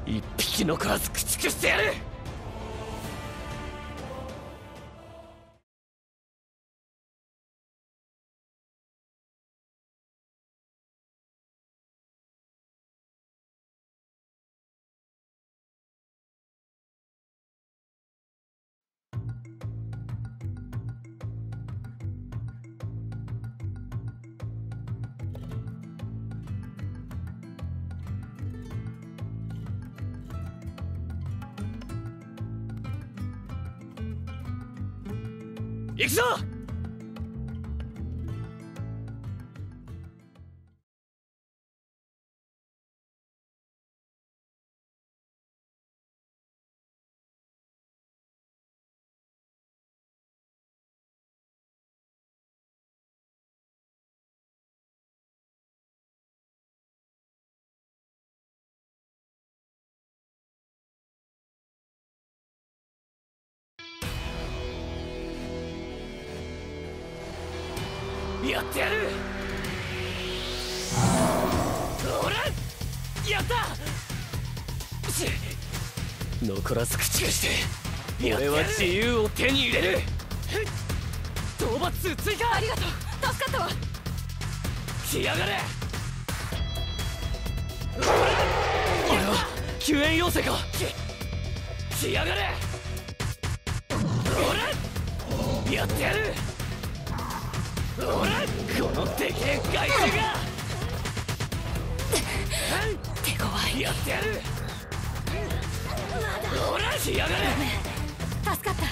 一匹残らず駆逐してやる。行くぞ。やってやる。ほら、やった。残らず駆逐して俺は自由を手に入れる。討伐数追加。ありがとう、助かったわ。来やがれ。あれは救援要請か。来やがれ。ほら、やってやる。ほら、このでけえ害虫が手強い。やってやる。ほら、来やがれ。助かった。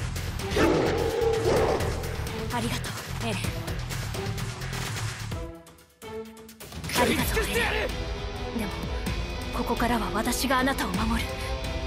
ありがとうエレン。ありがとうエレン。でもここからは私があなたを守る。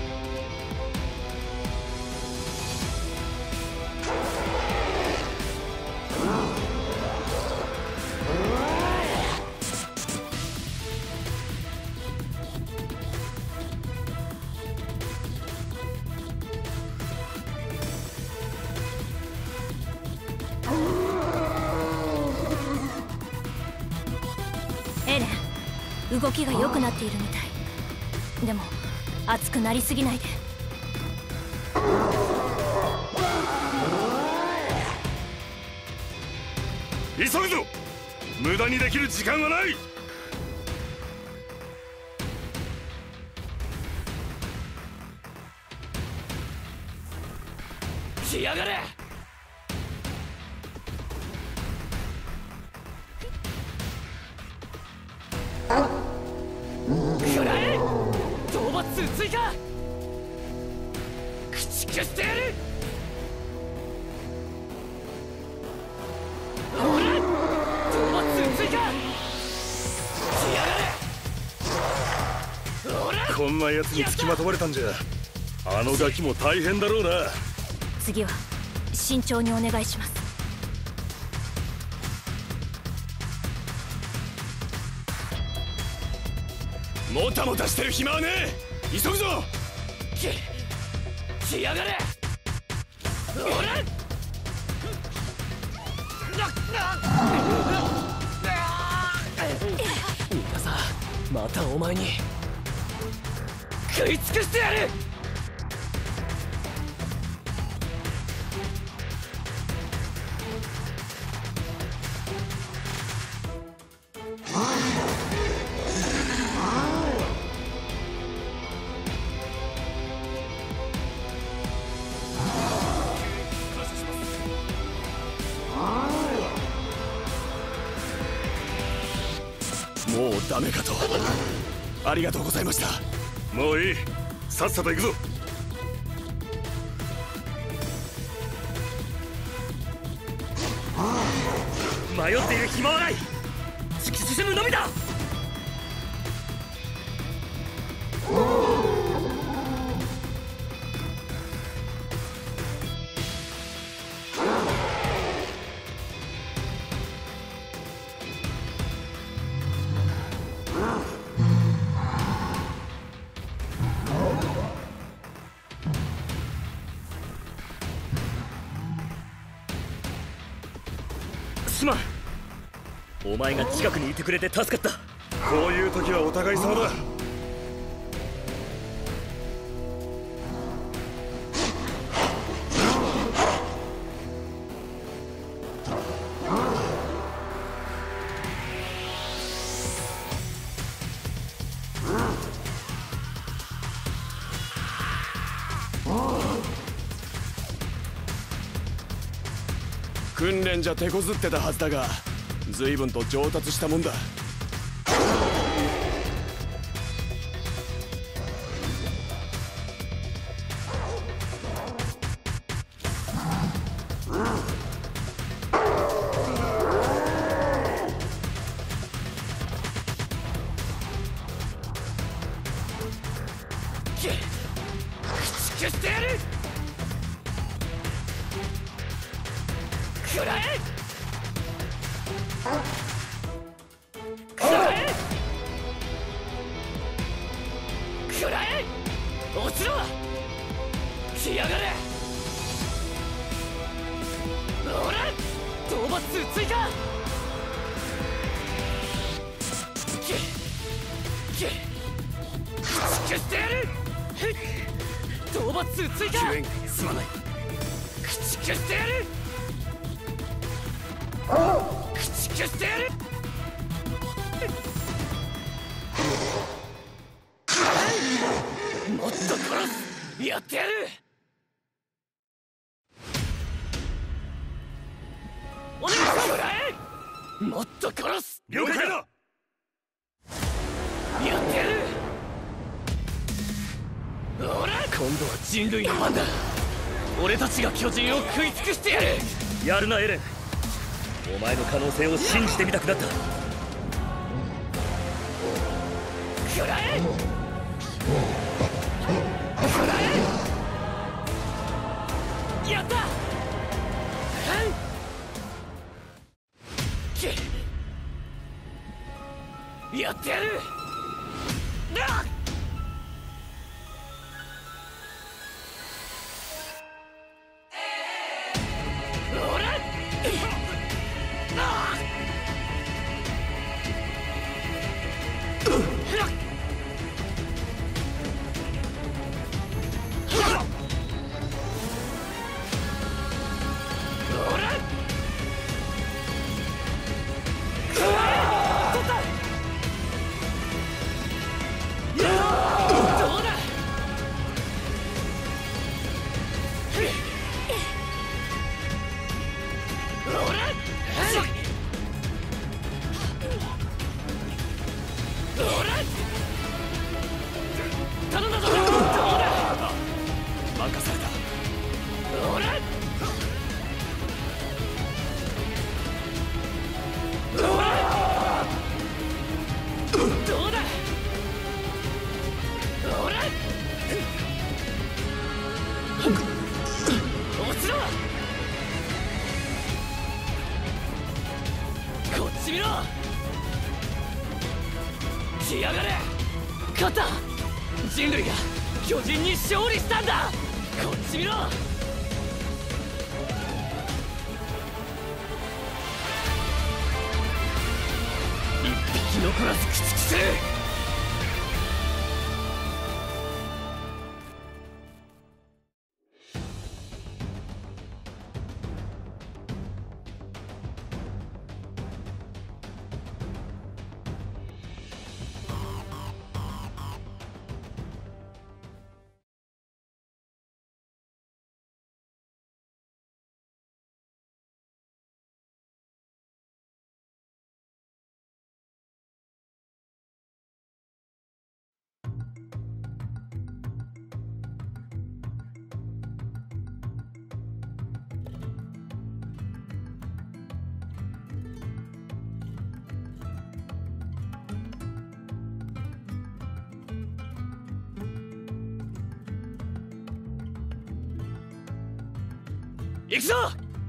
動きが良くなっているみたい。でも熱くなりすぎないで。 急ぐぞ。無駄にできる時間はない。 来やがれ。食らえ。討伐数追加。駆逐してやる。ほら、討伐数追加。来やがれ。ほら、 こんなやつにつきまとわれたんじゃあのガキも大変だろうな。 次は慎重にお願いします。 もたもたしてる暇はねえ。急ぐぞ。 来やがれ。ほら、ミカサ、またお前に食い尽くしてやる。 もうダメかと。ありがとうございました。もういい、さっさと行くぞ。 迷っている暇はない。突き進むのみだ。すまん。お前が近くにいてくれて助かった。 こういう時はお互い様だ。 訓練じゃ手こずってたはずだが随分と上達したもんだ。 駆逐してやる。食らえ食らえ食らえ。落ちろ。来やがれ。ほら討伐数追加。駆逐してやる。討伐数追加。 救援すまない。 駆逐してやる。駆逐してやる。もっと殺す。やってやる。お願いします。食らえ。もっと殺す。 了解だ。 やってやる。ほら今度は人類の番だ。俺たちが巨人を食い尽くしてやる。 やるなエレン。お前の可能性を信じてみたくなった。 食らえ食らえ。やった。やってやる。ほら来やがれ。勝った。人類が巨人に勝利したんだ。こっち見ろ。一匹残らず駆逐する。行くぞ。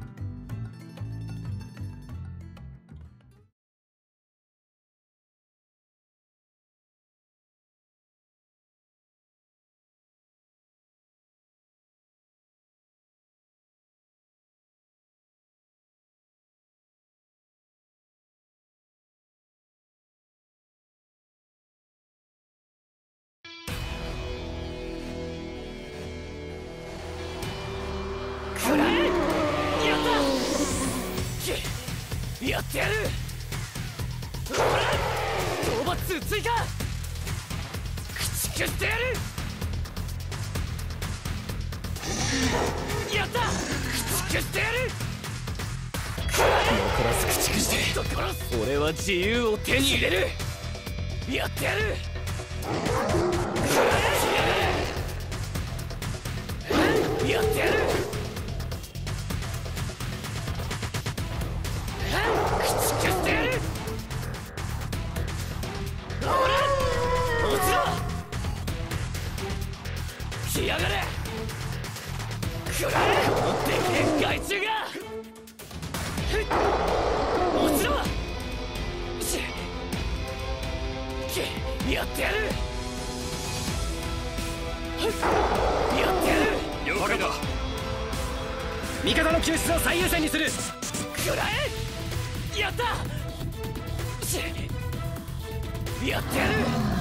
食らえ。やってやる。ほら討伐数追加。駆逐してやる。やった。駆逐してやる。 残らず駆逐して俺は自由を手に入れる。やってやる。やってやる。駆逐してやる。ほら落ちろ。来やがれ。くらえ。このでけえ害虫が落ちろ。やってやる。やってやる。 了解だ。 味方の救出を最優先にする。くらえ。やった。やってやる。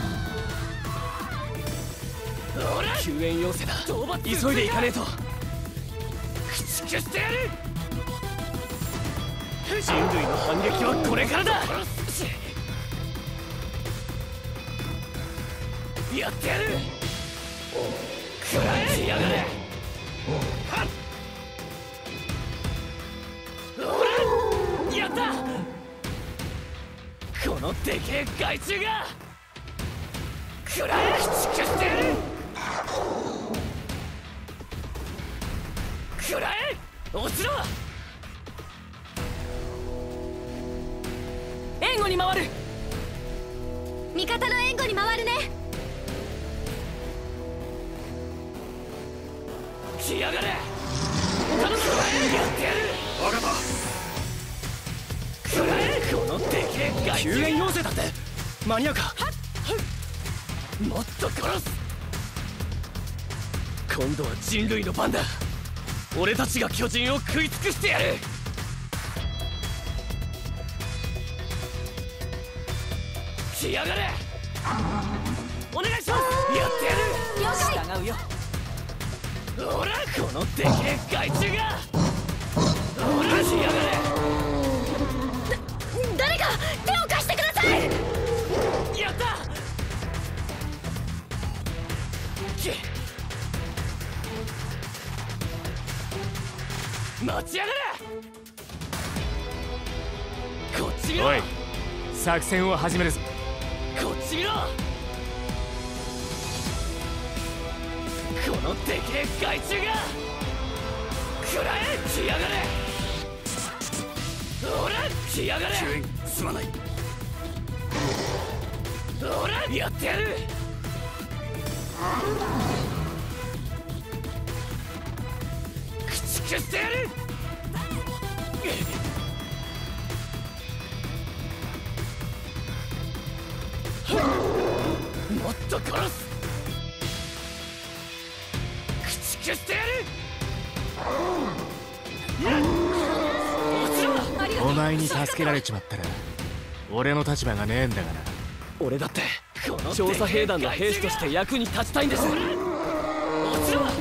ほら救援要請だ。急いで行かねえと。駆逐してやる。人類の反撃はこれからだ。やってやる。くらえ。やがれ。ほらやった。このでけえ害虫がくらえ。駆逐してやる。くらえ。落ちろ。援護に回る。 味方の援護に回るね。 来やがれ。頼む。やってやる。 分かった。 くらえ。このでけえ害虫。救援要請だって。間に合うか。もっと殺す。今度は人類の番だ。俺たちが巨人を食い尽くしてやる。来やがれ。お願いします。やってやる。 了解。 従うよ。ほらこのでけえ害虫がほら来やがれ。 誰か手を貸してください。 やった。待ちやがれ。こっち見ろ。 おい、作戦を始めるぞ。 こっち見ろ。このでけえ害虫がくらえ。来やがれ。ほら来やがれ。 救援すまない。 ほらやってやる。駆逐してやる。もっと殺す。駆逐してやる。落ちろ。 お前に助けられちまったら俺の立場がねえんだがな。 俺だって調査兵団の兵士として役に立ちたいんです。落ちろ。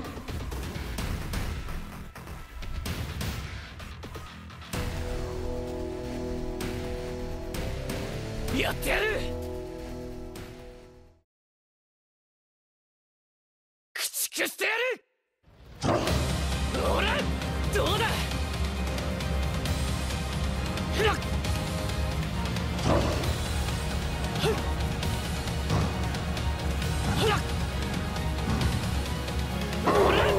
やってやる。駆逐してやる。ほらどうだ。ふらっほらほら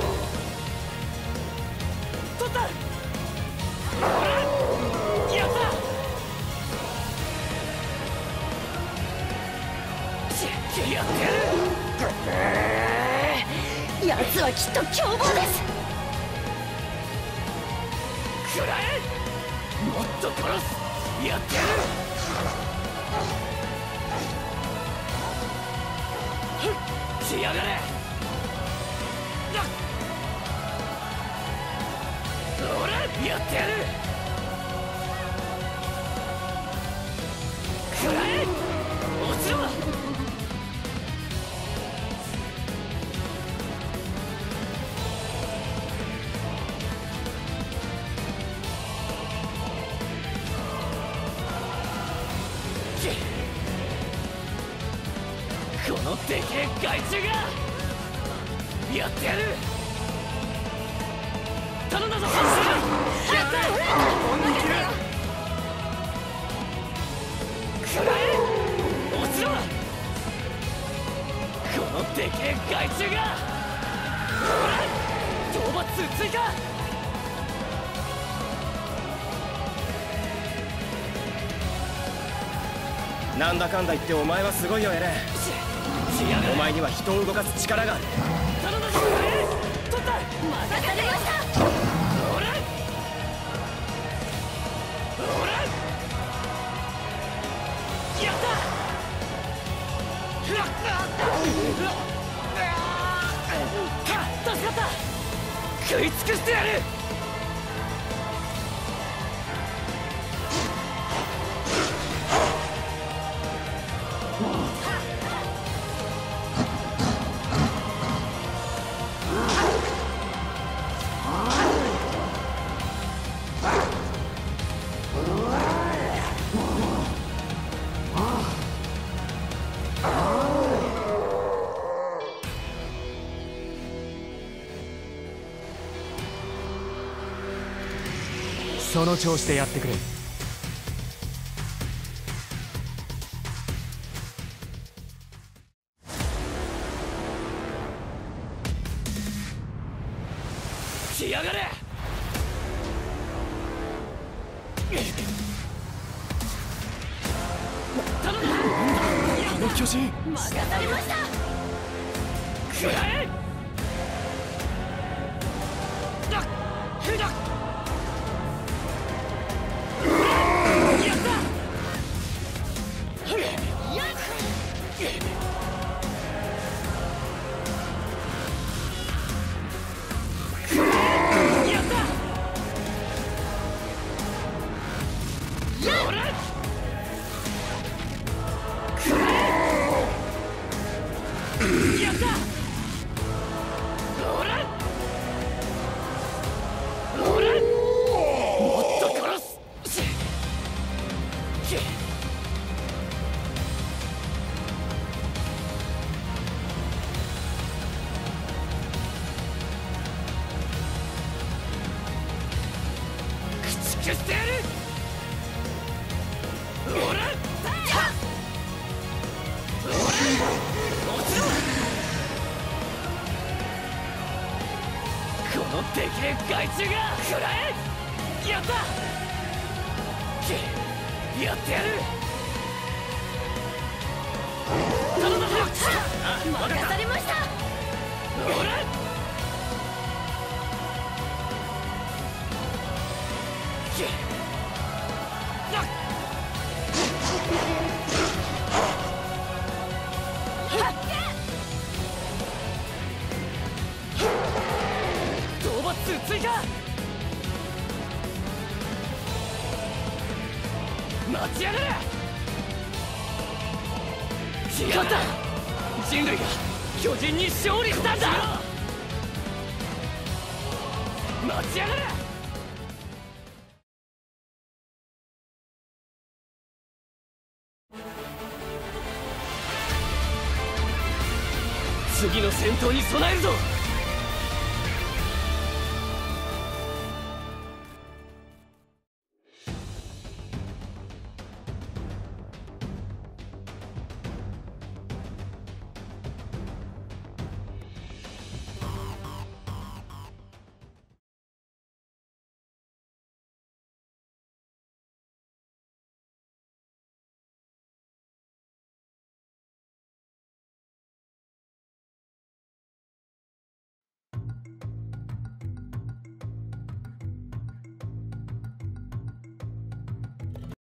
取った。ほらやった。やってやる。 奴はきっと凶暴です。 くらえ。もっと殺す。やってやる。来やがれ。ほらやってやる。くらえ。落ちろ。このでけえ害虫がやってやる。 頼んだぞ。 本気で食らえ。落ちろ。このでけえ害虫が。ほら討伐数追加。 なんだかんだ言ってお前はすごいよエレン。お前には人を動かす力がある。 頼んだぞ。取った。任されました。ほらほらやった。助かった。食い尽くしてやる。 その調子でやってくれ。 来やがれ。頼んだ。 あの巨人。 任されました。 食らえ。だっへだっ。やった。やった。ほらやった。ほらほらもっと殺す。駆逐してやる。ほらこのでけえ害虫が。食らえ。やった。やってやる。頼んだぞ。 任されました。 ほら討伐数追加。待ちやがれ。勝った。人類が巨人に勝利したんだ。待ちやがれ。次の戦闘に備えるぞ。